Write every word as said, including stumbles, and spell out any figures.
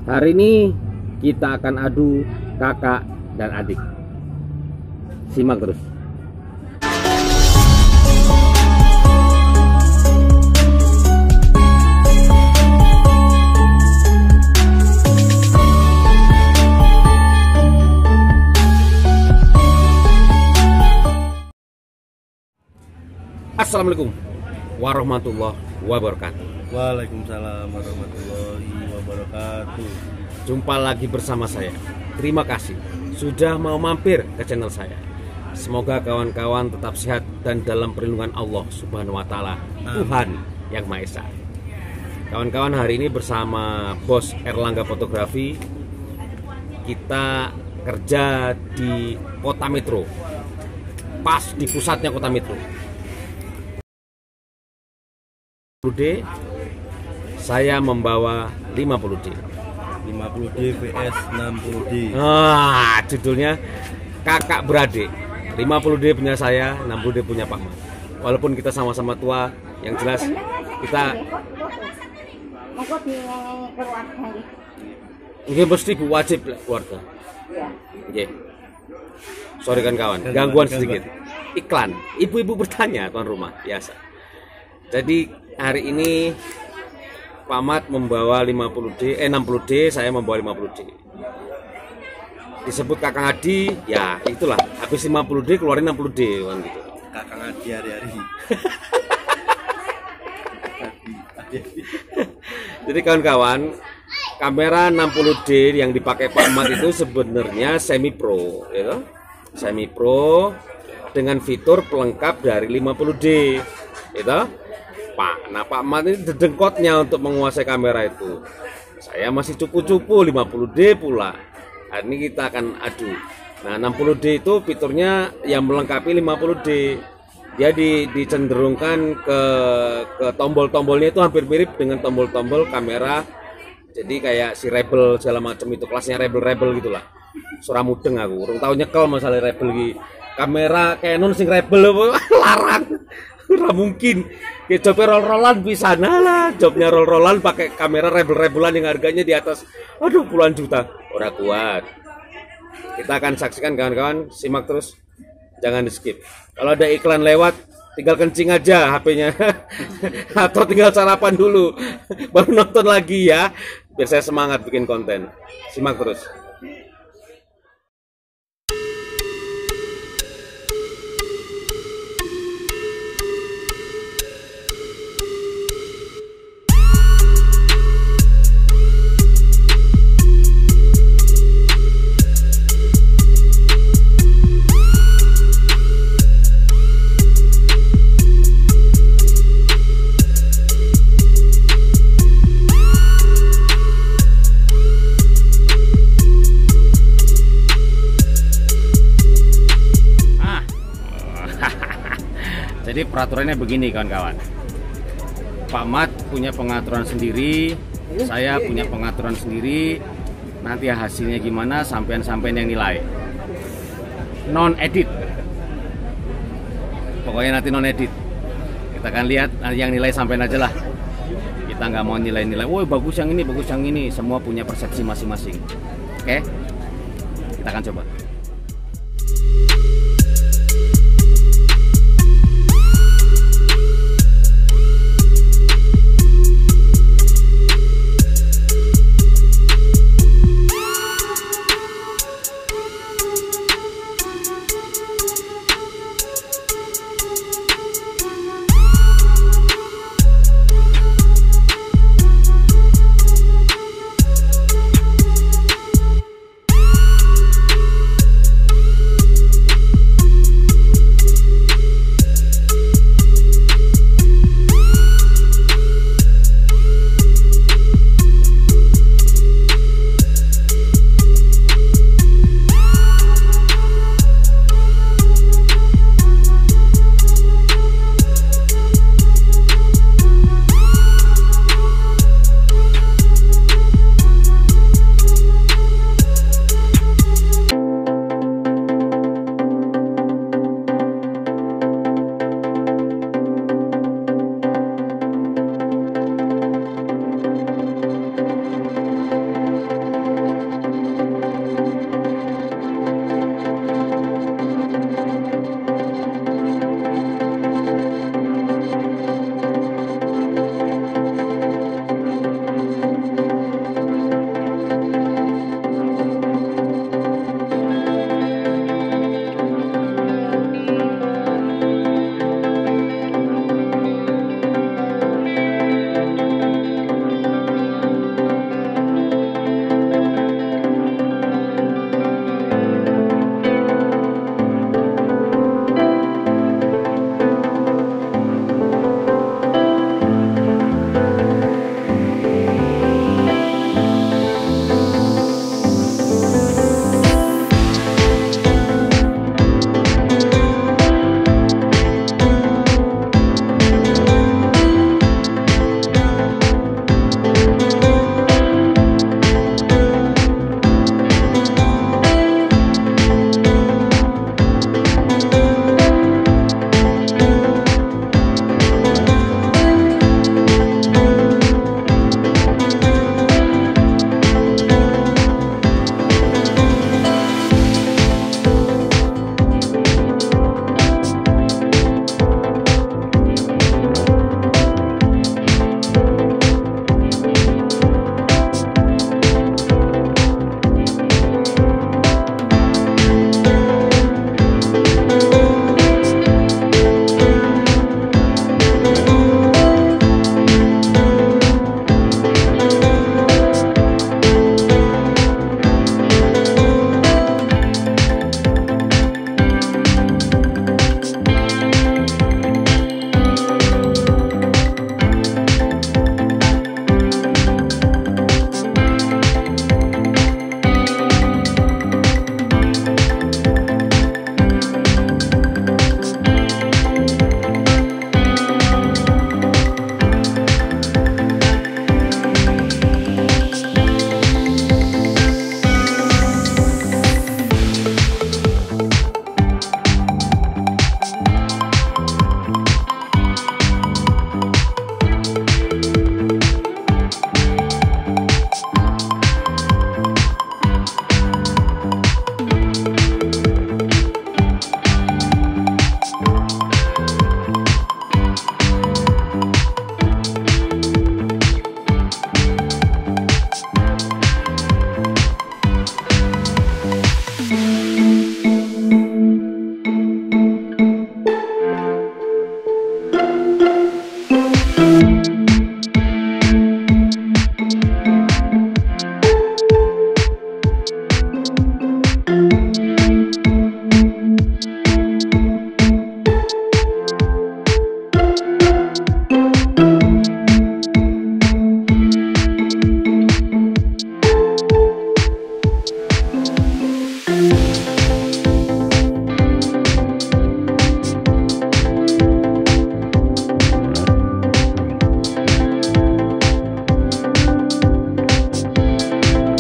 Hari ini kita akan adu kakak dan adik. Simak terus. Assalamualaikum warahmatullahi wabarakatuh. Waalaikumsalam warahmatullahi wabarakatuh. Jumpa lagi bersama saya. Terima kasih sudah mau mampir ke channel saya. Semoga kawan-kawan tetap sehat dan dalam perlindungan Allah Subhanahu wa taala, Tuhan yang Maha Esa. Kawan-kawan, hari ini bersama Bos Erlangga Fotografi, kita kerja di Kota Metro. Pas di pusatnya Kota Metro. lima puluh D, saya membawa lima puluh D. lima puluh D vs enam puluh D. Ah, judulnya kakak beradik. lima puluh D punya saya, enam puluh D punya Pak Mat. Walaupun kita sama-sama tua, yang jelas kita nggih mesti bu wajib keluarga. Nggih. Sorry kan kawan, gangguan sedikit. Iklan. Ibu-ibu bertanya tuan rumah, biasa. Jadi hari ini Pak Mat membawa lima puluh D, eh enam puluh D, saya membawa lima puluh D. Disebut Kakang Adi, ya itulah. Habis lima puluh D keluarin enam puluh D kan gitu. Kakang Adi hari-hari. Jadi kawan-kawan, kamera enam puluh D yang dipakai Pak Mat itu sebenarnya semi pro, gitu. Semi pro dengan fitur pelengkap dari lima puluh D, gitu. Pak, nah Pak Mat ini dedengkotnya untuk menguasai kamera itu. Saya masih cupu-cupu lima puluh D pula. Hari ini kita akan adu. Nah, enam puluh D itu fiturnya yang melengkapi lima puluh D. Dia di, dicenderungkan ke ke tombol-tombolnya itu hampir mirip dengan tombol-tombol kamera. Jadi kayak si Rebel segala macam itu, kelasnya Rebel-Rebel gitulah. Surah mudeng aku, urung tahu nyekel masalah Rebel iki. Kamera Canon sing Rebel larang. Ora mungkin. Kayak jobnya roll-rollan bisa lah. Jobnya roll-rollan pakai kamera rebel-rebelan yang harganya di atas aduh puluhan juta. Ora kuat. Kita akan saksikan kawan-kawan, simak terus. Jangan di-skip. Kalau ada iklan lewat, tinggal kencing aja H P-nya. Atau tinggal sarapan dulu. Baru nonton lagi ya. Biar saya semangat bikin konten. Simak terus. Jadi peraturannya begini kawan-kawan. Pak Mat punya pengaturan sendiri, saya punya pengaturan sendiri. Nanti hasilnya gimana sampean-sampean yang nilai. Non edit. Pokoknya nanti non edit. Kita akan lihat, nanti yang nilai sampean aja lah. Kita nggak mau nilai-nilai. Woi bagus yang ini, bagus yang ini. Semua punya persepsi masing-masing. Oke? Kita akan coba.